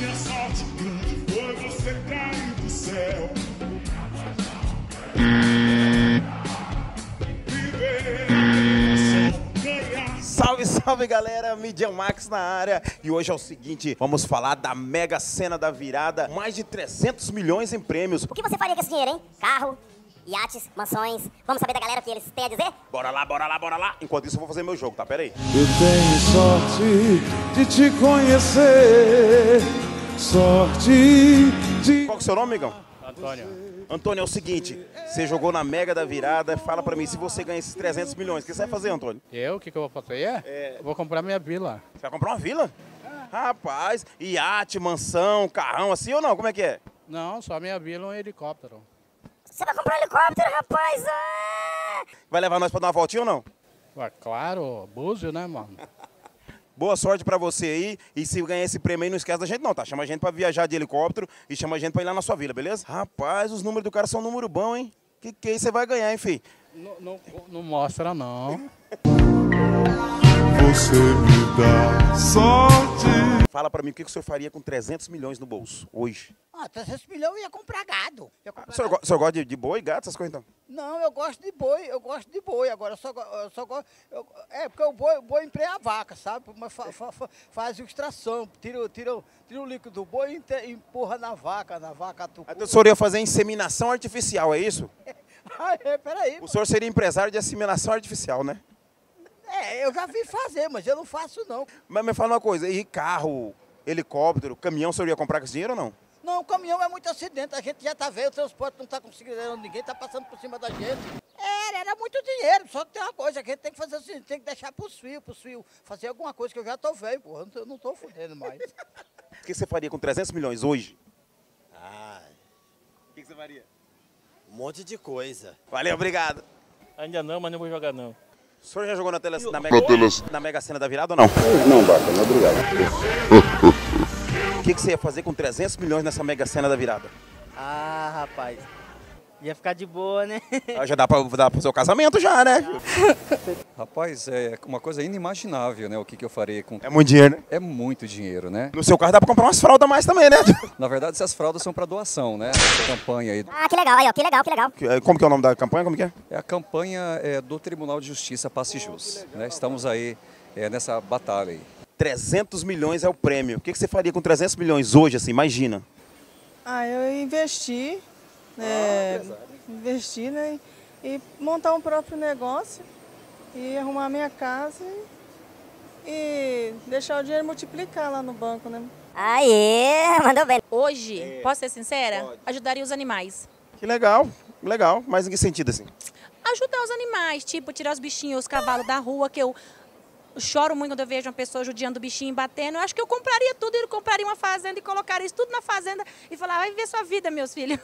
minha sorte grande foi você cair do céu. Salve, salve galera, Mídia Max na área. E hoje é o seguinte, vamos falar da mega cena da virada. Mais de 300 milhões em prêmios. O que você faria com esse dinheiro, hein? Carro, iates, mansões. Vamos saber da galera o que eles têm a dizer? Bora lá, bora lá, bora lá. Enquanto isso eu vou fazer meu jogo, tá? Pera aí. Eu tenho sorte de te conhecer. Sorte de... Qual que é o seu nome, amigão? Antônio. Antônio, é o seguinte, você jogou na mega da virada, fala pra mim, se você ganha esses 300 milhões, o que você vai fazer, Antônio? Eu? O que eu vou fazer? Eu vou comprar minha vila. Você vai comprar uma vila? Rapaz, iate, mansão, carrão, assim ou não? Como é que é? Não, só minha vila e um helicóptero. Você vai comprar um helicóptero, rapaz? Ah! Vai levar nós pra dar uma voltinha ou não? Ué, claro, Búzio, né, mano? Boa sorte pra você aí, e se ganhar esse prêmio aí, não esquece da gente não, tá? Chama a gente pra viajar de helicóptero e chama a gente pra ir lá na sua vila, beleza? Rapaz, os números do cara são um número bom, hein? Que aí você vai ganhar, hein, filho? Não mostra, não. Você me dá sorte. Fala pra mim, o que o senhor faria com 300 milhões no bolso, hoje? 300 milhões eu ia comprar gado. O senhor gosta de boi, gato, essas coisas então? Não, eu gosto de boi, agora eu só gosto... porque o boi empreia a vaca, sabe? Mas faz extração, tira o líquido do boi e empurra na vaca tucu. Então o senhor ia fazer inseminação artificial, é isso? Peraí. O senhor seria empresário de inseminação artificial, né? Eu já vi fazer, mas eu não faço não. Mas me fala uma coisa, e carro, helicóptero, caminhão, o senhor ia comprar com esse dinheiro ou não? Não, o caminhão é muito acidente, a gente já tá vendo, o transporte não tá conseguindo, ninguém tá passando por cima da gente. Era muito dinheiro, só que tem uma coisa, que a gente tem que fazer assim, tem que deixar pros fios, fazer alguma coisa, que eu já tô velho, porra, eu não tô fudendo mais. O que você faria com 300 milhões hoje? O que você faria? Um monte de coisa. Valeu, obrigado. Ainda não, mas não vou jogar, não. O senhor já jogou na mega cena da virada ou não? Não, bacana, obrigado. O que você ia fazer com 300 milhões nessa mega cena da virada? Rapaz, ia ficar de boa, né? Já dá pra fazer o casamento já, né? Rapaz, é uma coisa inimaginável, né? O que eu farei com... É muito dinheiro, né? É muito dinheiro, né? No seu carro dá pra comprar umas fraldas a mais também, né? Na verdade, essas fraldas são para doação, né? Essa campanha aí. Ah, que legal, aí, ó, que legal, que legal. Como que é o nome da campanha? Como que é? É a campanha do Tribunal de Justiça Passe Jus, né? Estamos aí nessa batalha aí. 300 milhões é o prêmio. O que você faria com 300 milhões hoje, assim? Imagina. Eu investi, né, e montar um próprio negócio, e arrumar minha casa e deixar o dinheiro multiplicar lá no banco, né? Aê, mandou bem. Hoje, posso ser sincera? Pode. Ajudaria os animais. Que legal, legal. Mas em que sentido, assim? Ajudar os animais, tipo, tirar os bichinhos, os cavalos da rua, que eu choro muito quando eu vejo uma pessoa judiando o bichinho e batendo. Eu acho que eu compraria tudo, eu compraria uma fazenda e colocaria isso tudo na fazenda e falar, vai viver sua vida, meus filhos.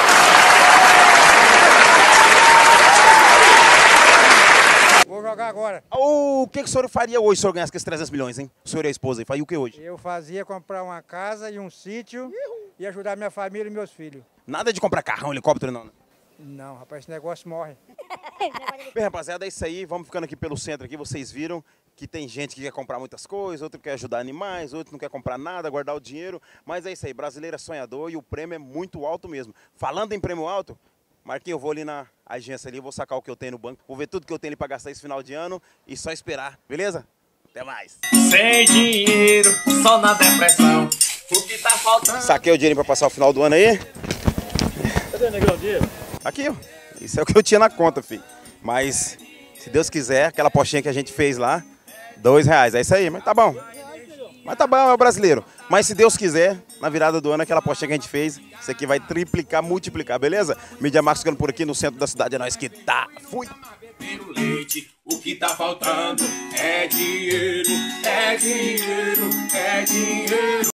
Vou jogar agora. O que o senhor faria hoje se o senhor ganhasse com esses 300 milhões, hein? O senhor e a esposa aí, faria o que hoje? Eu fazia comprar uma casa e um sítio e ajudar minha família e meus filhos. Nada de comprar carrão, helicóptero, não. Não, rapaz, esse negócio morre. Bem, rapaziada, é isso aí. Vamos ficando aqui pelo centro aqui. Vocês viram que tem gente que quer comprar muitas coisas, outro quer ajudar animais, outro não quer comprar nada, guardar o dinheiro. Mas é isso aí, brasileiro é sonhador e o prêmio é muito alto mesmo. Falando em prêmio alto, Marquinhos, eu vou ali na agência ali, vou sacar o que eu tenho no banco, vou ver tudo que eu tenho ali pra gastar esse final de ano e só esperar, beleza? Até mais. Sem dinheiro, só na depressão. O que tá faltando? Saquei o dinheiro pra passar o final do ano aí. Cadê o negão dinheiro? Aqui, ó. Isso é o que eu tinha na conta, filho. Mas, se Deus quiser, aquela postinha que a gente fez lá, R$2. É isso aí, mas tá bom. Mas tá bom, é o brasileiro. Mas se Deus quiser, na virada do ano, aquela postinha que a gente fez, isso aqui vai triplicar, multiplicar, beleza? Mídia Max ficando por aqui no centro da cidade, é nóis que tá. Fui! Leite, o que tá faltando é dinheiro, é dinheiro, é dinheiro.